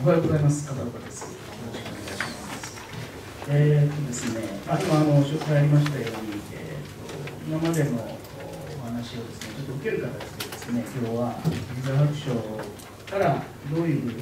おはようございます。片岡です。よろしくお願いします。ですね、今紹介ありましたように、今までのお話をですね、ちょっと受ける形でですね、今日は人材白書からどういう、知見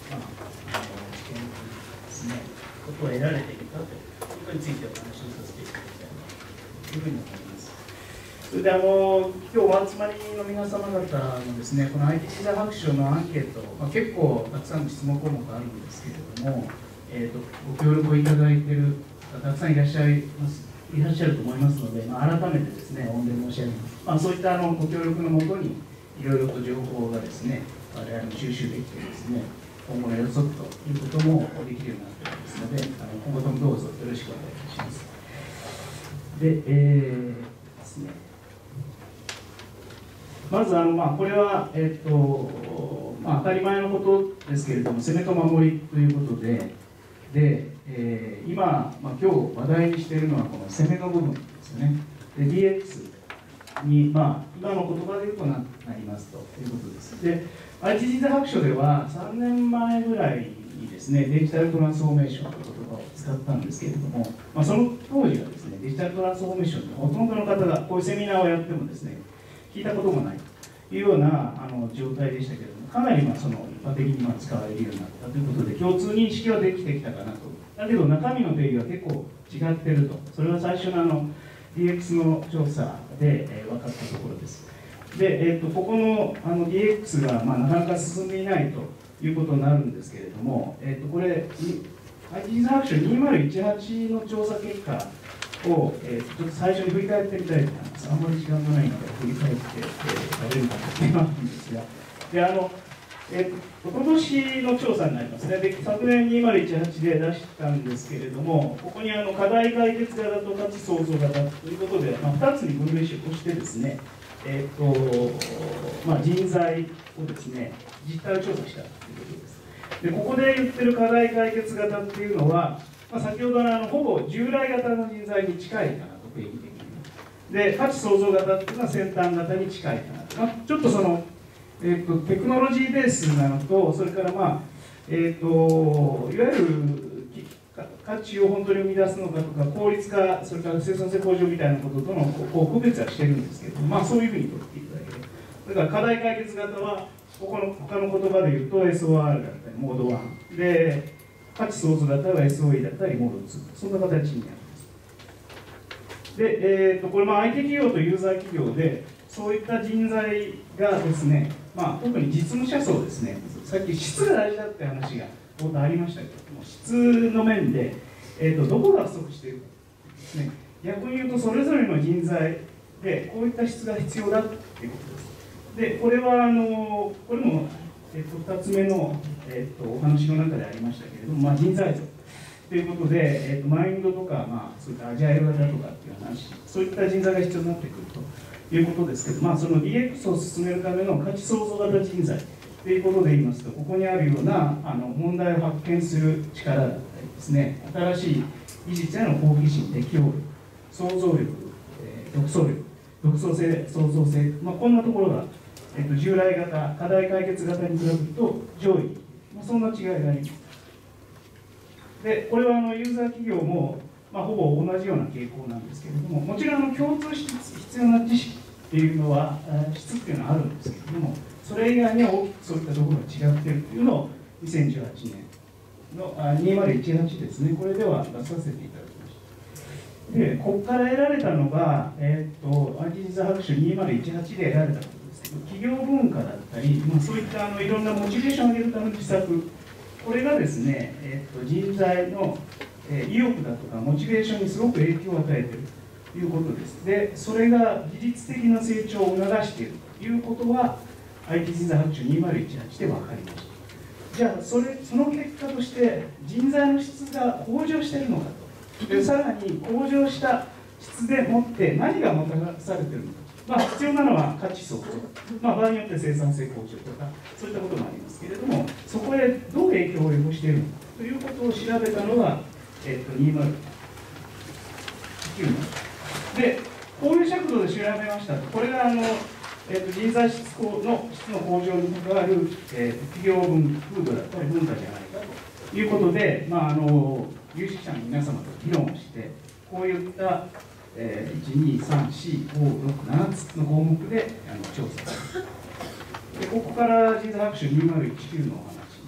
ですね、ことを得られているかということについてお話をさせていただきたいというふうに思います。それで今日お集まりの皆様方のですね、この IT 人材白書のアンケート、結構たくさんの質問項目あるんですけれども、ご協力をいただいている方たくさんいらっしゃると思いますので、改めてですね、御礼申し上げます。そういったご協力のもとに、いろいろと情報がですね、我々も収集できてですね、今後の予測ということもできるようになっておりますので、今後ともどうぞよろしくお願いいたします。で、ですね。まずこれは、当たり前のことですけれども、攻めと守りということで、今日話題にしているのはこの攻めの部分ですよね。で、DX に、今の言葉で言うとなりますということです。で、IT 人材白書では3年前ぐらいにですね、デジタルトランスフォーメーションという言葉を使ったんですけれども、その当時はですね、デジタルトランスフォーメーションってほとんどの方がこういうセミナーをやってもですね、聞いたこともないというような状態でしたけれども、かなりその一般的に使われるようになったということで、共通認識はできてきたかなと。だけど中身の定義は結構違ってると。それは最初のDX の調査で分かったところです。で、ここのDX がなかなか進んでいないということになるんですけれども、これ、IT 人材白書2018の調査結果を、ちょっと最初に振り返ってみたいと思います。あんまり時間がないので、振り返って食べるかと思うんですが、で今年の調査になりますね。で、昨年2018で出したんですけれども、ここに課題解決型と価値創造型ということで、2つに分類してですね、人材をですね、実態を調査したということです。で、ここで言ってる課題解決型っていうのは、先ほどのほぼ従来型の人材に近いかなと、定義的に。で、価値創造型っていうのは先端型に近いかなと。ちょっとテクノロジーベースなのと、それからいわゆる価値を本当に生み出すのかとか、効率化、それから生産性向上みたいなこととの区別はしてるんですけど、そういうふうに取っていただける。だから課題解決型は、他の言葉で言うと SOR だったり、モード1。で、価値創造だったら SOE だったり、モード2。そんな形になります。で、これIT 企業とユーザー企業で、そういった人材がですね、特に実務者層ですね、さっき質が大事だって話が冒頭ありましたけれども、質の面で、どこが不足しているかですね、逆に言うと、それぞれの人材でこういった質が必要だということです。で、これも、2つ目の、お話の中でありましたけれども、人材像ということで、マインドとか、そういったアジャイル型とかっていう話、そういった人材が必要になってくるということですけど、その DX を進めるための価値創造型人材ということで言いますと、ここにあるような問題を発見する力だったりですね、新しい技術への好奇心、適応力、想像力、独創性、創造性、こんなところが、従来型、課題解決型に比べると上位、そんな違いがあります。で、これはユーザー企業も、ほぼ同じような傾向なんですけれども、もちろん共通して必要な知識っていうのは、質っていうのはあるんですけれども、それ以外には大きくそういったところが違っているというのを2018年の2018ですね、これでは出させていただきました。で、ここから得られたのが、IT 人材白書2018で得られたことですけど、企業文化だったり、そういったいろんなモチベーションを上げるための施策、これがですね、人材の意欲だとかモチベーションにすごく影響を与えているということです。で、それが自律的な成長を促しているということは、IT 人材白書2018で分かりました。じゃあ、その結果として、人材の質が向上しているのかと。で、さらに向上した質でもって何がもたらされているのか。必要なのは価値創造、場合によって生産性向上とか、そういったこともありますけれども、そこへどう影響を及ぼしているのかということを調べたのが、2019年で、こういう尺度で調べました。これが人材質の向上に関わる、企業風土だったり文化じゃないかということで、有識者の皆様と議論をして、こういった、1、2、3、4、5、6、7つの項目で調査する。でここから人材白書2019のお話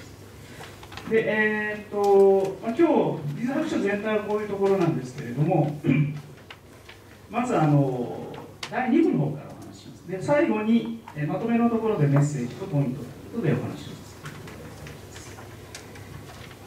で、今日、人材白書全体はこういうところなんですけれども、まず第2部の方からお話しします。で、最後にまとめのところでメッセージとポイントということでお話しします。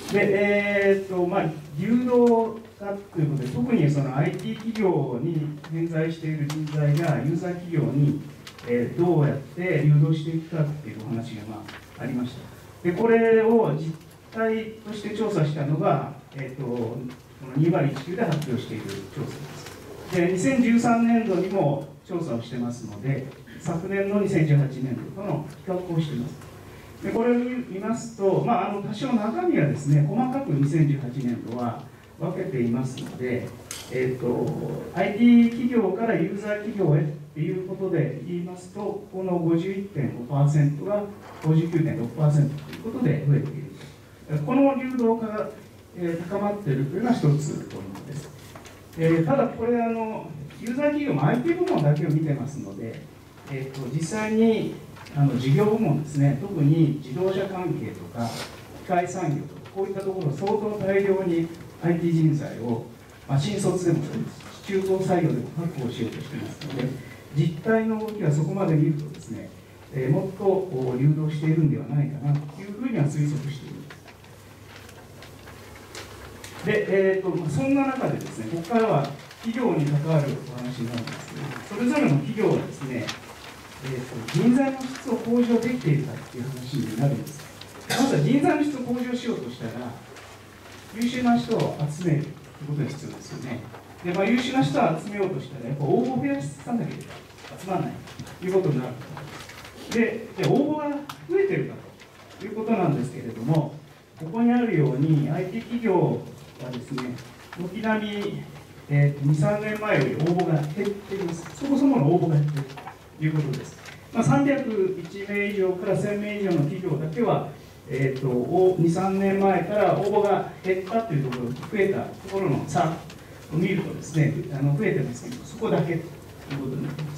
で、流動化ということで、特にその IT 企業に偏在している人材がユーザー企業にどうやって流動していくかっていうお話がありました。で、これを実態として調査したのが、この2019で発表している調査です。で、2013年度にも調査をしてますので、昨年の2018年度との比較をしています。で、これを見ますと、多少中身はですね、細かく2018年度は分けていますので、IT 企業からユーザー企業へということで言いますと、この 51.5% が 59.6% ということで増えている。この流動化が高まっているというのは一つポイントです。ただ、これユーザー企業も IT 部門だけを見てますので、実際に事業部門ですね、特に自動車関係とか機械産業とか、こういったところ、相当大量に IT 人材を、新卒でも中東採用でも確保しようとしていますので、実態の動きはそこまで見るとですね、もっと流動しているんではないかなというふうには推測しています。で、そんな中でですね、ここからは企業に関わるお話になるんですけど、それぞれの企業がですね、人材の質を向上できているかという話になるんです。まずは人材の質を向上しようとしたら、優秀な人を集めるということが必要ですよね。で、優秀な人を集めようとしたら、やっぱ応募を増やさなければ集まらないということになる。で、じゃあ応募が増えているかということなんですけれども、ここにあるように IT 企業はですね、軒並み、2、3年前より応募が減っています。そもそもの応募が減っているということです。301名以上から1000名以上の企業だけは、2、3年前から応募が減ったというところ、増えたところの差を見るとですね、増えてますけど、そこだけということになります。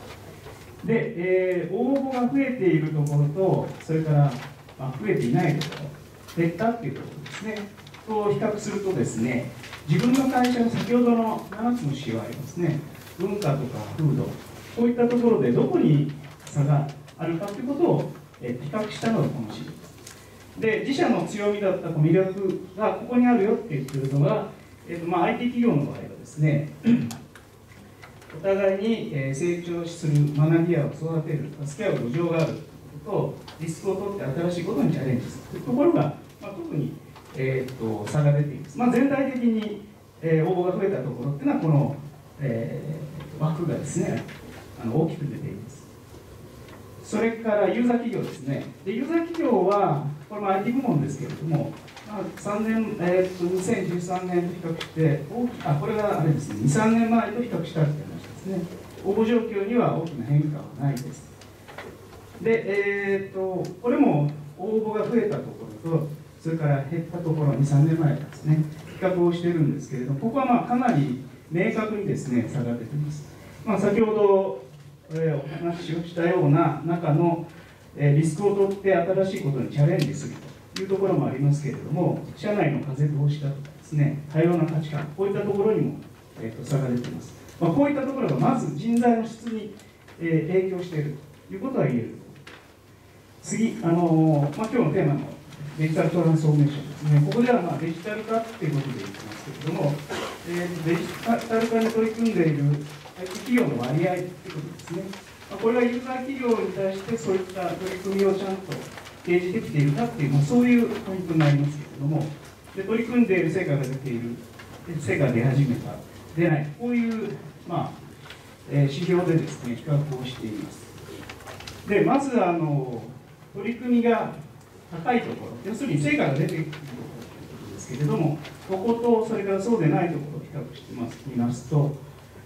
で、応募が増えているところと、それから、増えていないところ、減ったというところですね、と比較するとですね、自分の会社の先ほどの7つの指標ありますね、文化とか風土、こういったところでどこに差があるかということを比較したのがこの資料です。で、自社の強みだった魅力がここにあるよって言ってるのが、IT 企業の場合はですね、お互いに成長する、学び合う、育てる、助け合う土壌があると、リスクを取って新しいことにチャレンジするというところが、特に、差が出ています。全体的に、応募が増えたところっていうのは、この、枠がですね、大きく出ています。それからユーザー企業ですね。で、ユーザー企業は、これも IT 部門ですけれども、2013年と比較して、これがあれですね、2、3年前と比較したという話ですね。応募状況には大きな変化はないです。で、これも応募が増えたところと、それから減ったところ、2、3年前ですね、比較をしているんですけれども、ここはかなり明確にですね、差が出ています。先ほど、お話をしたような中の、リスクを取って新しいことにチャレンジするというところもありますけれども、社内の風通しだとかですね、多様な価値観、こういったところにも、差が出ています。こういったところがまず人材の質に、影響しているということは言える。次、今日のテーマのデジタルトランスフォーメーションですね。ここではデジタル化ということで言ってますけれども、デジタル化に取り組んでいる IT 企業の割合ということですね。これがユーザー企業に対してそういった取り組みをちゃんと提示できているかっていう、そういうポイントになりますけれども、で取り組んでいる成果が出ている、成果が出始めた、出ない、こういう、指標でですね、比較をしています。で、まず取り組みが高いところ、要するに成果が出ているところということですけれども、こことそれからそうでないところを比較してみますと、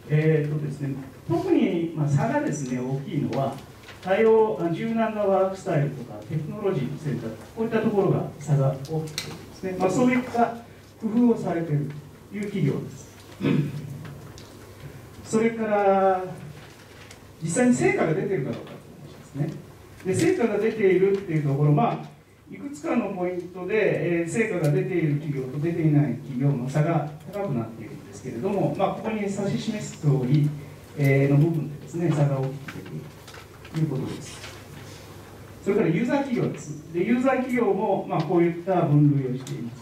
ですね、特に差がですね大きいのは柔軟なワークスタイルとかテクノロジーの選択、こういったところが差が大きくてですね、そういった工夫をされているという企業です。それから実際に成果が出ているかどうかという話ですね。で、成果が出ているっていうところ、いくつかのポイントで、成果が出ている企業と出ていない企業の差が高くなっているんですけれども、ここに指し示す通り、の部分でですね、差が大きく出ているということです。それからユーザー企業です。で、ユーザー企業も、こういった分類をしています。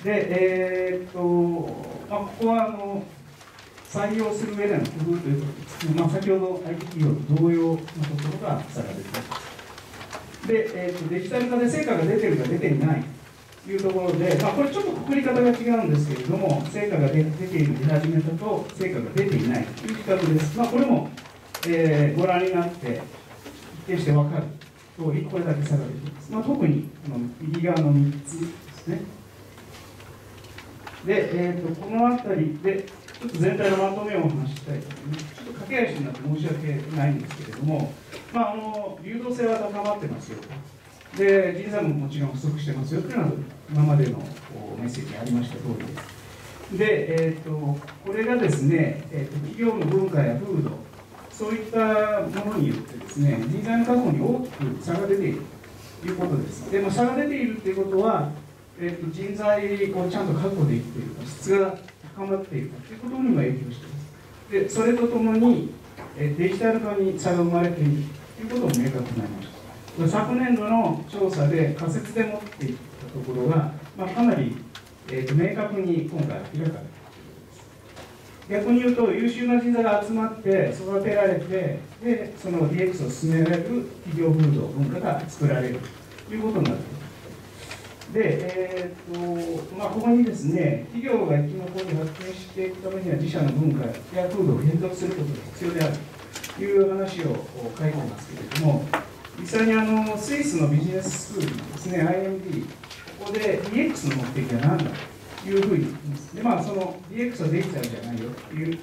で、ここは採用する上での工夫ということです。先ほど IT 企業と同様のところが差が出ています。で、デジタル化で成果が出ているか出ていないというところで、これちょっとくくり方が違うんですけれども、成果が出ている、出始めたと成果が出ていないという比較です。これも、ご覧になって一見して分かる通り、これだけ差が出ています。特に右側の3つですね。で、この辺りで、ちょっと全体のまとめをお話ししたいと思います。ちょっと駆け足になって申し訳ないんですけれども、流動性は高まってますよと。で、人材ももちろん不足してますよというのは、今までのメッセージにありました通りです。で、これがですね、企業の文化や風土、そういったものによってですね、人材の確保に大きく差が出ているということです。で、差が出ているということは、人材をちゃんと確保できているか、質が高まっているかということにも影響しています。で、それとともに、デジタル化に差が生まれているということも明確になりました。昨年度の調査で仮説で持っていったところが、かなり、明確に今回明らかになっているです。逆に言うと、優秀な人材が集まって育てられて、でその DX を進められる企業風土、文化が作られるということになっています。で、ここにですね、企業が生き残り発展していくためには自社の文化や風土を変革することが必要であるという話を書いてますけれども、実際にスイスのビジネススクールのですね、IMD、ここで DX の目的は何だというふうに言ってます。で、その DX はデジタルじゃないよという、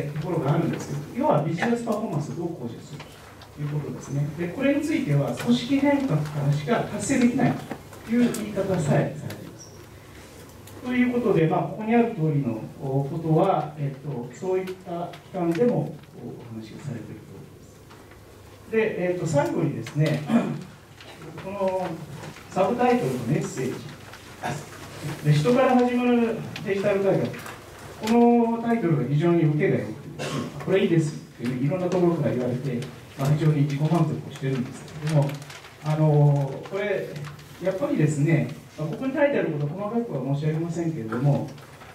ところがあるんですけど、要はビジネスパフォーマンスをどう向上するということですね。で、これについては組織変革からしか達成できないという言い方さえされています。ということで、ここにある通りのことは、そういった機関でもお話がされているとおりです。で、最後にですね、このサブタイトルのメッセージで、人から始まるデジタル改革、このタイトルが非常に受けが良くてですね、これいいですといういろんなところから言われて、非常に自己満足をしてるんですけれども、これやっぱりですね、ここに書いてあること細かくは申し上げませんけれども、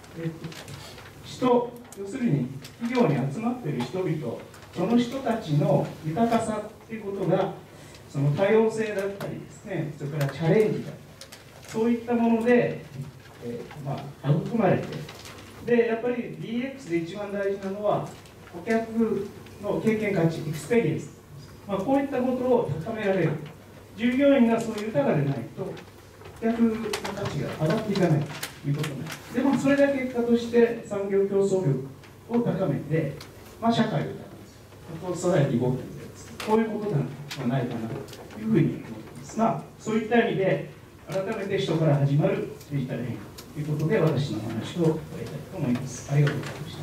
要するに企業に集まっている人々、その人たちの豊かさということが、その多様性だったりですね、それからチャレンジだったり、そういったもので、育まれて、で、やっぱり DX で一番大事なのは、顧客の経験価値、エクスペリエンス、こういったことを高められる。従業員がそういう豊かでないと、顧客の価値が上がっていかないということになります。でも、それが結果として産業競争力を高めて、社会を高める。ソサエティ5.0です。こういうことなんではないかなというふうに思っています。そういった意味で、改めて人から始まるデジタル変革ということで、私のお話を終えたいと思います。ありがとうございました。